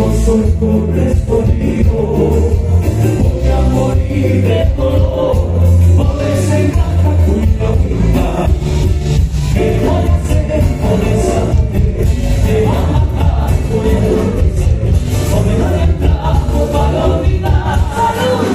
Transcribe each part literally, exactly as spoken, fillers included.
no soy correspondido, voy a morir de dolor por ese grata cuya vida. ¿Qué voy a hacer por esa mujer? ¿Me va a matar por enloquecer? ¿O me va a entrar para olvidar? ¡Salud!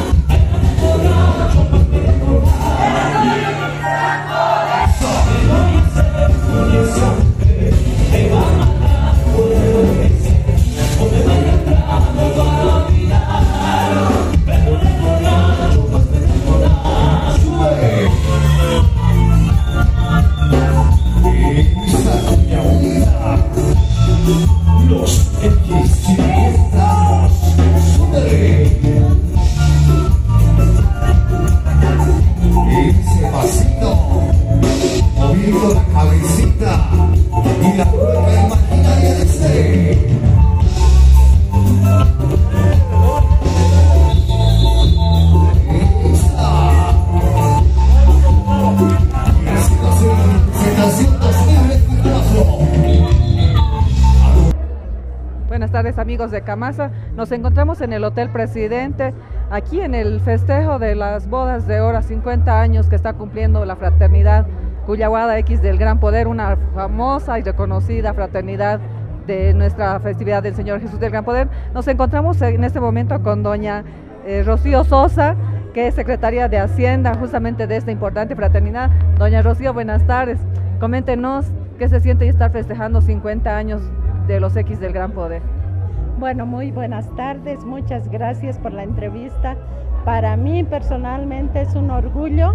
Buenas tardes, amigos de Camasa. Nos encontramos en el Hotel Presidente, aquí en el festejo de las bodas de oro, cincuenta años que está cumpliendo la fraternidad Cuyahuada X del Gran Poder, una famosa y reconocida fraternidad de nuestra festividad del Señor Jesús del Gran Poder. Nos encontramos en este momento con doña eh, Rocío Sosa, que es secretaria de Hacienda justamente de esta importante fraternidad. Doña Rocío, buenas tardes. Coméntenos qué se siente estar festejando cincuenta años de los X del Gran Poder. Bueno, muy buenas tardes, muchas gracias por la entrevista. Para mí personalmente es un orgullo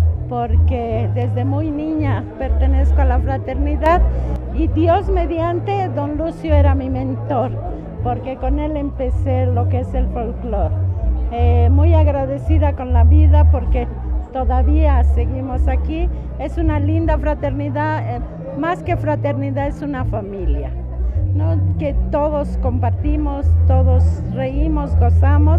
porque desde muy niña pertenezco a la fraternidad y Dios mediante, don Lucio era mi mentor, porque con él empecé lo que es el folclore. Eh, muy agradecida con la vida porque todavía seguimos aquí. Es una linda fraternidad, eh, más que fraternidad es una familia, ¿no? Que todos compartimos, todos reímos, gozamos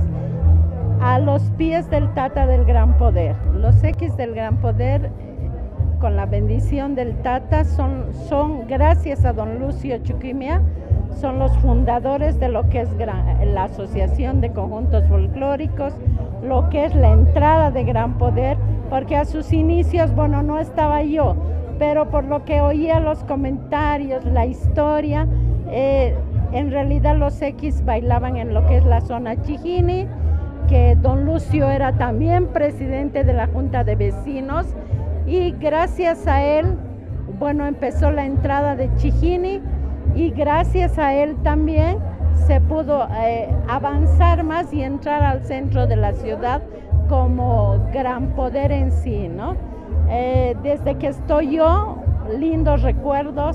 a los pies del Tata del Gran Poder. Los X del Gran Poder, con la bendición del Tata, son, son gracias a don Lucio Chuquimia, son los fundadores de lo que es gran, la Asociación de Conjuntos Folclóricos, lo que es la entrada de Gran Poder, porque a sus inicios, bueno, no estaba yo, pero por lo que oía los comentarios, la historia, eh, en realidad los X bailaban en lo que es la zona Chijini, que don Lucio era también presidente de la Junta de Vecinos y gracias a él, bueno, empezó la entrada de Chijini y gracias a él también se pudo eh, avanzar más y entrar al centro de la ciudad como Gran Poder en sí, ¿no? Eh, desde que estoy yo, lindos recuerdos,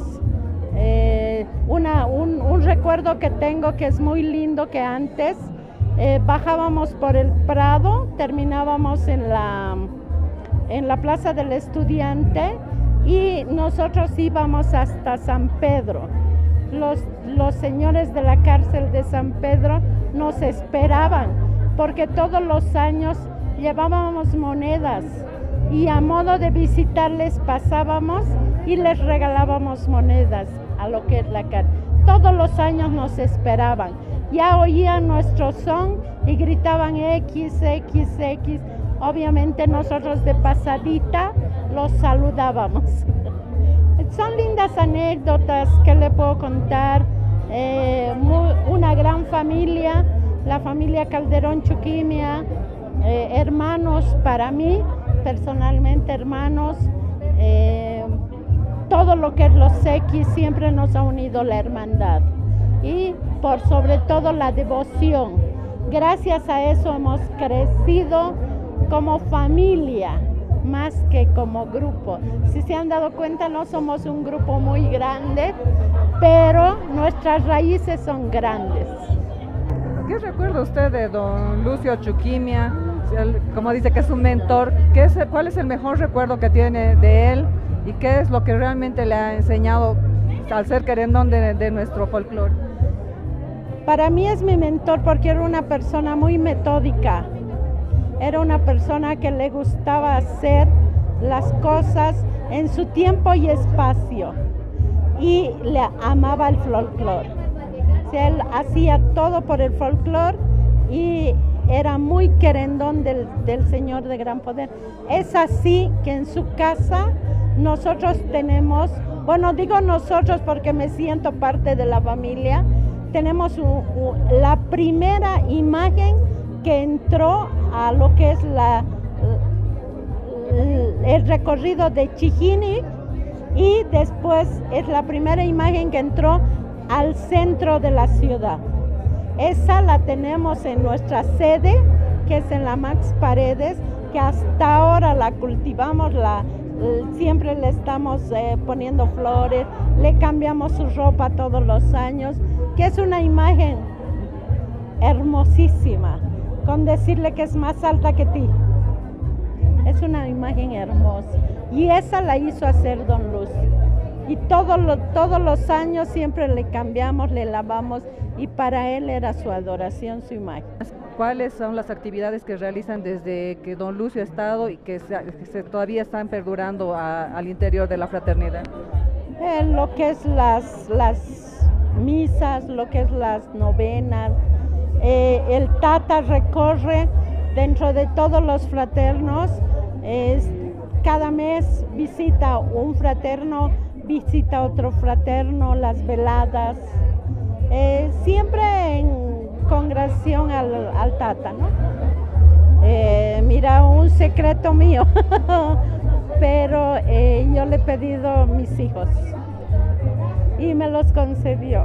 eh, una, un, un recuerdo que tengo que es muy lindo que antes eh, bajábamos por el Prado, terminábamos en la, en la Plaza del Estudiante y nosotros íbamos hasta San Pedro. Los, los señores de la cárcel de San Pedro nos esperaban porque todos los años llevábamos monedas y a modo de visitarles pasábamos y les regalábamos monedas a lo que es la cárcel. Todos los años nos esperaban, ya oían nuestro son y gritaban X, X, X. Obviamente nosotros de pasadita los saludábamos. Son lindas anécdotas que le puedo contar. Eh, muy, una gran familia, la familia Calderón Chuquimia, eh, hermanos para mí, personalmente hermanos. Eh, todo lo que es los X siempre nos ha unido la hermandad y por sobre todo la devoción. Gracias a eso hemos crecido como familia, más que como grupo. Si se han dado cuenta, no somos un grupo muy grande, pero nuestras raíces son grandes. ¿Qué recuerda usted de don Lucio Chuquimia? Como dice que es un mentor, ¿qué es, ¿cuál es el mejor recuerdo que tiene de él? ¿Y qué es lo que realmente le ha enseñado al ser querendón de, de nuestro folclore? Para mí es mi mentor porque era una persona muy metódica. Era una persona que le gustaba hacer las cosas en su tiempo y espacio y le amaba el folclore. Él hacía todo por el folclore y era muy querendón del, del Señor de Gran Poder. Es así que en su casa nosotros tenemos, bueno, digo nosotros porque me siento parte de la familia, tenemos un, un, la primera imagen que entró a lo que es la, el recorrido de Chijini, y después es la primera imagen que entró al centro de la ciudad. Esa la tenemos en nuestra sede, que es en la Max Paredes, que hasta ahora la cultivamos, la, siempre le estamos eh, poniendo flores, le cambiamos su ropa todos los años, que es una imagen hermosísima, con decirle que es más alta que ti. Es una imagen hermosa y esa la hizo hacer Don Lucio. Y todo lo, todos los años siempre le cambiamos, le lavamos y para él era su adoración, su imagen. ¿Cuáles son las actividades que realizan desde que Don Lucio ha estado y que, se, que se, todavía están perdurando a, al interior de la fraternidad? Eh, lo que es las, las misas, lo que es las novenas, eh, el Tata recorre dentro de todos los fraternos, eh, cada mes visita un fraterno, visita otro fraterno, las veladas, eh, siempre en congregación al, al Tata, ¿no? Eh, mira, un secreto mío, pero eh, yo le he pedido a mis hijos y me los concedió.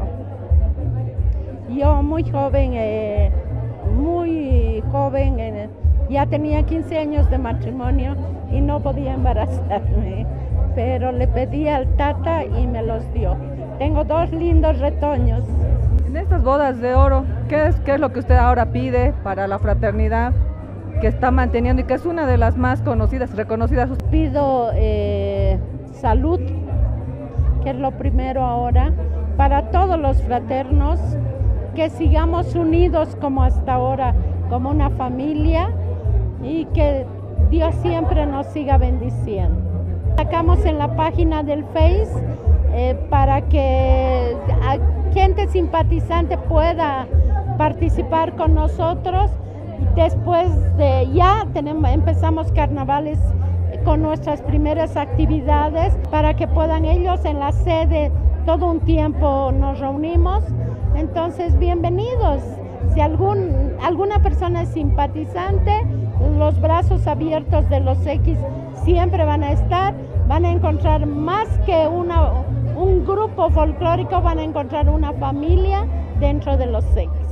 Yo muy joven, eh, muy joven, eh, ya tenía quince años de matrimonio y no podía embarazarme, pero le pedí al Tata y me los dio. Tengo dos lindos retoños. En estas bodas de oro, ¿qué es, qué es lo que usted ahora pide para la fraternidad que está manteniendo y que es una de las más conocidas, reconocidas? Pido eh, salud, que es lo primero ahora, para todos los fraternos, que sigamos unidos como hasta ahora, como una familia, y que Dios siempre nos siga bendiciendo. Sacamos en la página del Face eh, para que gente simpatizante pueda participar con nosotros. Después de ya tenemos, empezamos carnavales con nuestras primeras actividades para que puedan ellos en la sede todo un tiempo nos reunimos. Entonces, bienvenidos. Si algún, alguna persona es simpatizante, los brazos abiertos de los X siempre van a estar, van a encontrar más que una, un grupo folclórico, van a encontrar una familia dentro de los X.